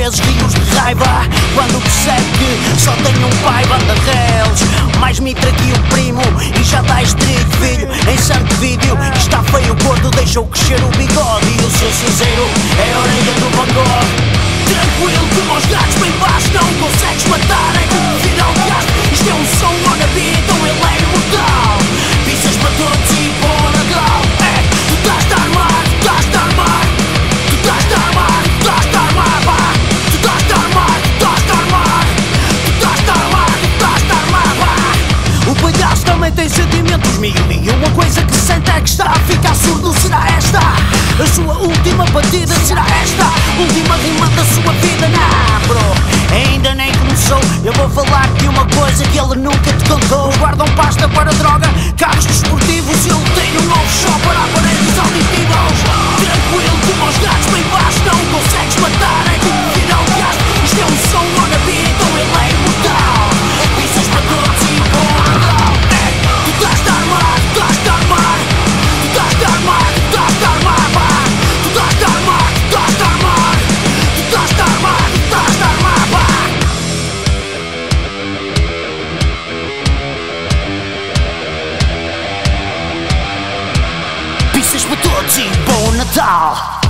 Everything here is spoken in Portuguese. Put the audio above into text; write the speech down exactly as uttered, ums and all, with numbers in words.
vezes rios de raiva quando percebe que só tem um pai. Banda reles, mais mitra que o primo, e já dá estrigo, filho, em santo vídeo. Está feio o gordo, deixou crescer o bigode, e o seu cinzeiro é a orelha do Van Gogh. Tranquilo como os gatos bem baixo, não consegues matar, é como virar o gasto. Isto é um som wannabe, então ele é imortal. Pisas para todos e bom Natal. É, tu estás a armar, tu estás a armar, tu estás a armar, tu estás a armar, vá. Tu estás a armar, tu estás a armar, tu estás a armar, tu estás a armar, vá. O palhaço também tem sentimentos, miúdo, e uma coisa que sente é que está a ficar surdo. Será esta a sua última batida? Será esta a última rima da sua vida? Não, bro, ainda nem começou. Eu vou falar de uma coisa que ele nunca te contou. Guardam pasta para droga, carros desportivos, ele tem um novo show para aparelhos auditivos. Tranquilo como os gatos bem baixo, não consegues matar, é como virar o gasto. Isto é um som wannabe, então ele é imortal. Pisas para todos e bom Natal. É, tu estás a armar, tu estás a armar, tu estás a armar, tu estás a armar, vá. Tu estás a armar, tu estás a armar, tu estás a armar, tu estás a armar, vá. Pisas para todos e bom Natal.